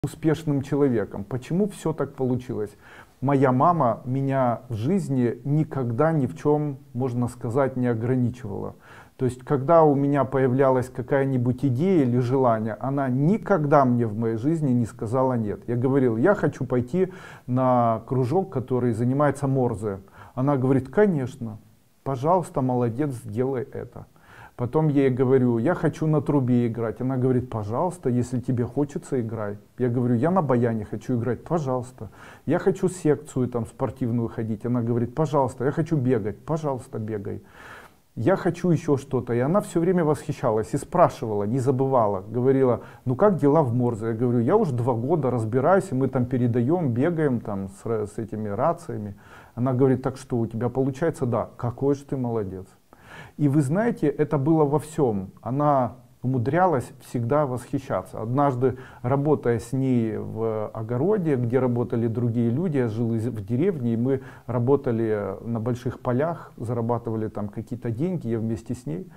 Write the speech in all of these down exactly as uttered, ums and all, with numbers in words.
успешным человеком. Почему все так получилось? Моя мама меня в жизни никогда ни в чем, можно сказать, не ограничивала. То есть, когда у меня появлялась какая-нибудь идея или желание, она никогда мне в моей жизни не сказала нет. Я говорил, я хочу пойти на кружок, который занимается морзе. Она говорит, конечно, пожалуйста, молодец, сделай это. Потом я ей говорю, я хочу на трубе играть. Она говорит, пожалуйста, если тебе хочется, играй. Я говорю, я на баяне хочу играть, пожалуйста. Я хочу секцию там спортивную ходить. Она говорит, пожалуйста, я хочу бегать, пожалуйста, бегай. Я хочу еще что-то. И она все время восхищалась и спрашивала, не забывала. Говорила, ну как дела в морзе? Я говорю, я уже два года разбираюсь, и мы там передаем, бегаем там с, с этими рациями. Она говорит, так что у тебя получается? Да. Какой же ты молодец. И вы знаете, это было во всем. Она умудрялась всегда восхищаться. Однажды, работая с ней в огороде, где работали другие люди, я жил в деревне, и мы работали на больших полях, зарабатывали там какие-то деньги, я вместе с ней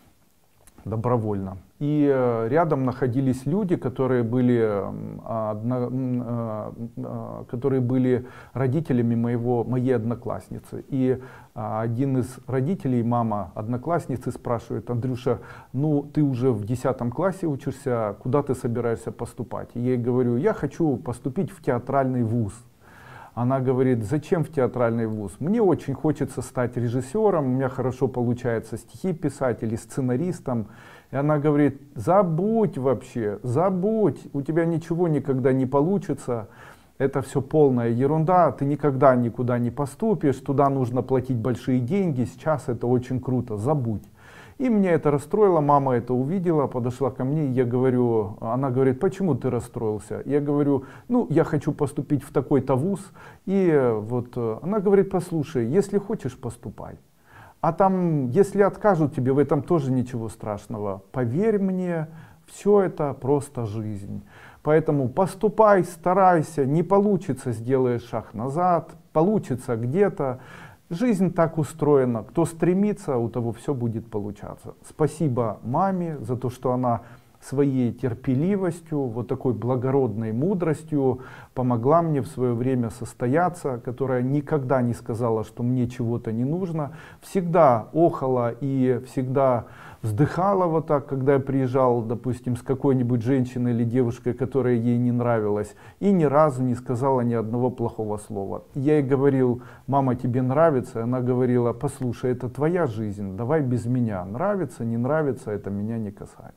добровольно. И э, рядом находились люди, которые были, э, одно, э, э, которые были родителями моего, моей одноклассницы. И э, один из родителей, мама одноклассницы, спрашивает, Андрюша, ну ты уже в десятом классе учишься, куда ты собираешься поступать? И я ей говорю, я хочу поступить в театральный вуз. Она говорит, зачем в театральный вуз? Мне очень хочется стать режиссером, у меня хорошо получается стихи писать или сценаристом. И она говорит, забудь вообще, забудь, у тебя ничего никогда не получится. Это все полная ерунда, ты никогда никуда не поступишь, туда нужно платить большие деньги, сейчас это очень круто, забудь. И меня это расстроило, мама это увидела, подошла ко мне, и я говорю, она говорит, почему ты расстроился? Я говорю, ну, я хочу поступить в такой-то вуз. И вот она говорит, послушай, если хочешь, поступай. А там, если откажут тебе, в этом тоже ничего страшного. Поверь мне, все это просто жизнь. Поэтому поступай, старайся, не получится, сделаешь шаг назад, получится где-то. Жизнь так устроена, кто стремится, у того все будет получаться. Спасибо маме за то, что она своей терпеливостью, вот такой благородной мудростью помогла мне в свое время состояться, которая никогда не сказала, что мне чего-то не нужно, всегда охала и всегда вздыхала вот так, когда я приезжал, допустим, с какой-нибудь женщиной или девушкой, которая ей не нравилась, и ни разу не сказала ни одного плохого слова. Я ей говорил, мама, тебе нравится? Она говорила, послушай, это твоя жизнь, давай без меня, нравится, не нравится, это меня не касается.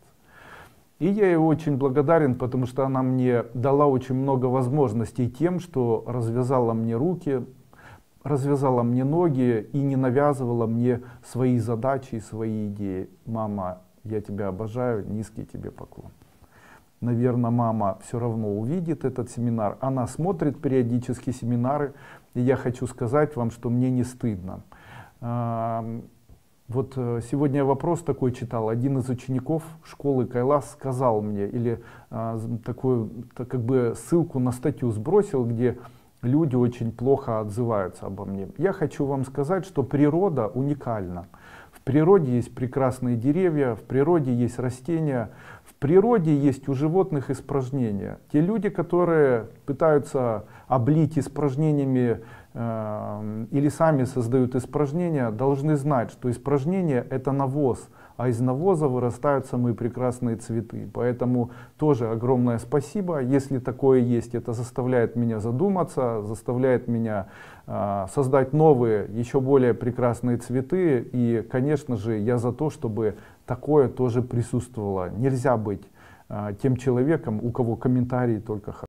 И я ей очень благодарен, потому что она мне дала очень много возможностей тем, что развязала мне руки, развязала мне ноги и не навязывала мне свои задачи и свои идеи. Мама, я тебя обожаю, низкий тебе поклон. Наверное, мама все равно увидит этот семинар. Она смотрит периодически семинары, и я хочу сказать вам, что мне не стыдно. Вот сегодня я вопрос такой читал. Один из учеников школы Кайлас сказал мне, или а, такую, так как бы ссылку на статью сбросил, где люди очень плохо отзываются обо мне. Я хочу вам сказать, что природа уникальна. В природе есть прекрасные деревья, в природе есть растения, в природе есть у животных испражнения. Те люди, которые пытаются облить испражнениями э, или сами создают испражнения, должны знать, что испражнение — это навоз, а из навоза вырастают самые прекрасные цветы. Поэтому тоже огромное спасибо. Если такое есть, это заставляет меня задуматься, заставляет меня э, создать новые, еще более прекрасные цветы. И, конечно же, я за то, чтобы такое тоже присутствовало. Нельзя быть э, тем человеком, у кого комментарии только хорошие.